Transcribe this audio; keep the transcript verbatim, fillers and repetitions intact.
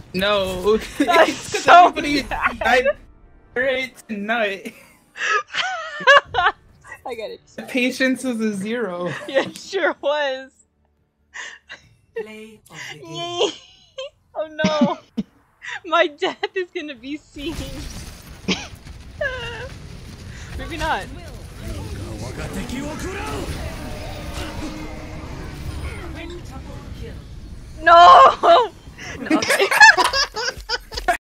No, it's That's because so everybody bad. died right tonight. I get it. The patience was a zero. Yeah, it sure was. Play of the game. Yay. Oh no. My death is gonna be seen. Maybe not. No!